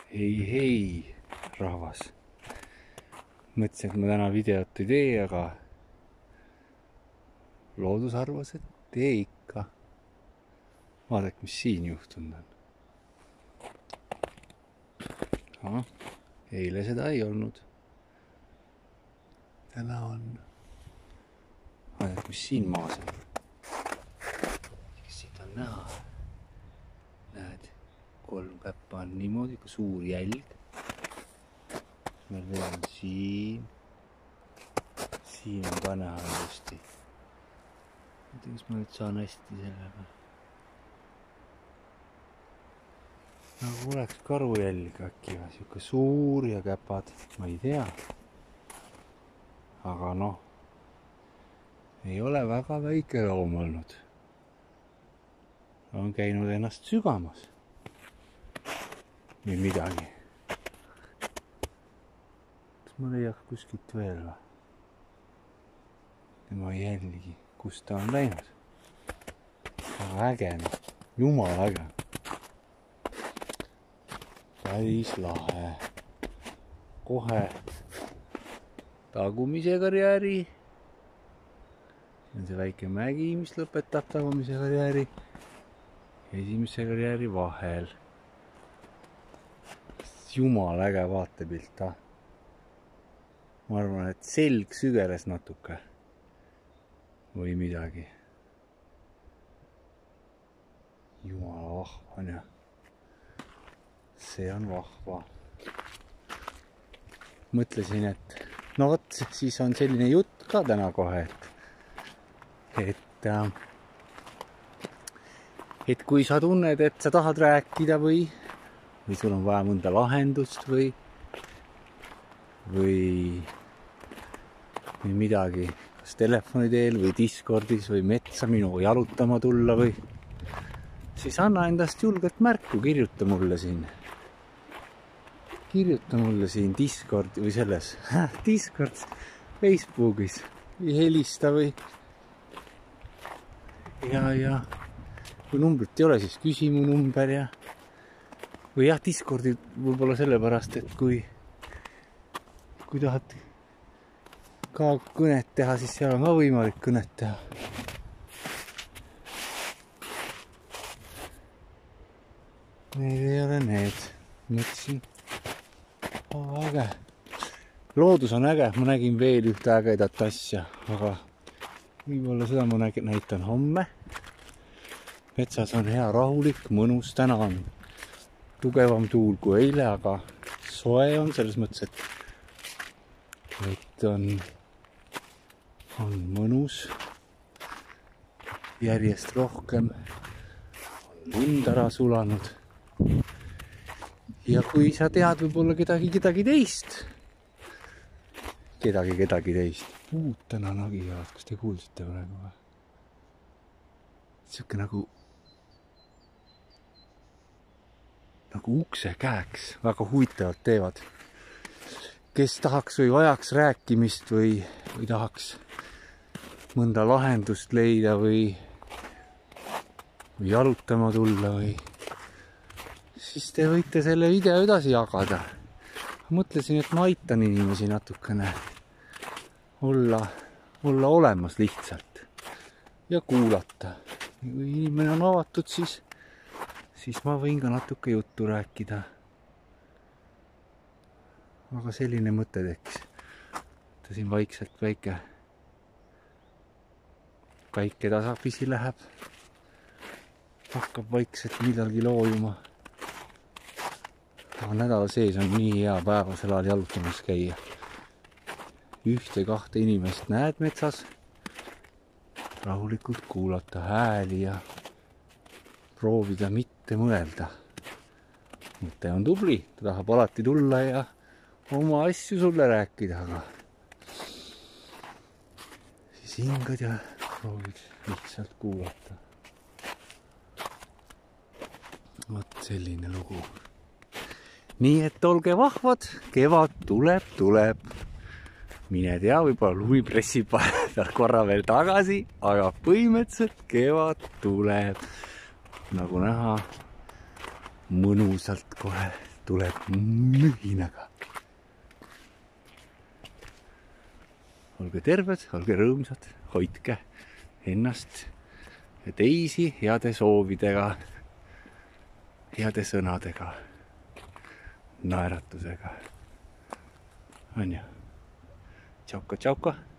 Hei, rahvas. Mõtlesin, et ma täna videot ei tee, aga loodus arvas, et tee ikka. Vaadake, mis siin juhtunud on. Eile seda ei olnud. Täna on. Vaadake, mis siin maas on. Siit on näha. Näed, 3 käppa on niimoodi, kui suur jälg. Meil veel on siin. Siin on ka näha hästi. Ma ei tea, kas ma nüüd saan hästi selle peale. Nagu oleks karujälg äkki või siuke suur ja käpad. Ma ei tea. Aga noh, ei ole väga väike loom olnud. On käinud ennast sügamas. Või midagi. Kas ma leiaks kuskilt veel või? Tema jälgi, kus ta on läinud. Aga äge, jumal äge. Päris lahe. Kohe tagumise karjääri. See on see väike mägi, mis lõpetab tagumise karjääri. Esimese karjääri vahel. Jumal äge vaatepilt. Ma arvan, et selg sügeles natuke. Või midagi. Jumala vahva on ja. See on vahva. Mõtlesin, et no vot, siis on selline jutt ka täna kohe, et kui sa tunned, et sa tahad rääkida või sul on vaja mõnda lahendust või midagi, kas telefoni teel või Discordis või metsa minuga jalutama tulla või, siis anna endast julgelt märku, kirjuta mulle siin Discord või selles Discord, Facebookis või helista või ja kui numbrit ei ole, siis küsi mu number ja või jah, Discordi võib-olla sellepärast, et kui tahad ka kõnet teha, siis seal on ka võimalik kõnet teha. Need ei ole need. Mõtlesin. Äge. Loodus on äge. Ma nägin veel ühte ägedat asja, aga võib-olla seda ma näitan homme. Metsas on hea rahulik, mõnus. Täna on tugevam tuul kui eile, aga soe on selles mõttes, et on mõnus. Järjest rohkem on lund ära sulanud. Ja kui sa tead võib-olla kedagi teist. Kedagi teist. Täna nagivad, kas te kuulsite praegu või? Siuke nagu ukse käeks. Väga huvitavalt teevad. Kes tahaks või vajaks rääkimist või tahaks mõnda lahendust leida või jalutama tulla või siis te võite selle video edasi jagada. Mõtlesin, et ma aitan inimesi natukene olla olemas lihtsalt ja kuulata. Kui inimene on avatud, siis ma võin ka natuke juttu rääkida. Aga selline mõte tekkis. Siin vaikselt päike tasapisi läheb. Hakkab vaikselt midagi loojuma. Aga nädala sees on nii hea päevasel ajal jalutamas käia. 1-2 inimest näed metsas. Rahulikult kuulata hääli ja proovida mitte mõelda. Mõte on tubli, ta tahab alati tulla ja oma asju sulle rääkida, aga siis hingad ja proovid lihtsalt kuulata. Vot selline lugu. Nii et olge vahvad, kevad tuleb. Mine tea, võib-olla lumi pressib korra veel tagasi, aga põhimõtteliselt kevad tuleb. Nagu näha, mõnusalt kohe tuleb mühinaga. Olge terved, olge rõõmsad, hoidke ennast ja teisi heade soovidega, heade sõnadega, naeratusega. On ju? Tšauka, tšauka.